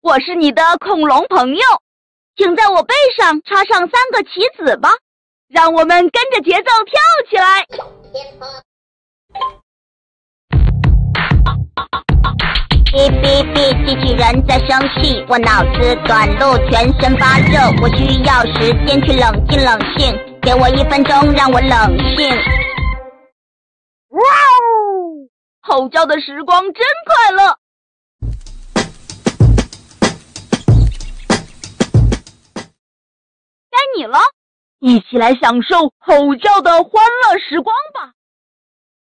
我是你的恐龙朋友，请在我背上插上3个棋子吧，让我们跟着节奏跳起来。 哔哔哔，机器人在生气，我脑子短路，全身发热，我需要时间去冷静冷静，给我1分钟让我冷静。 哇哦！吼叫的时光真快乐。该你了，一起来享受吼叫的欢乐时光吧。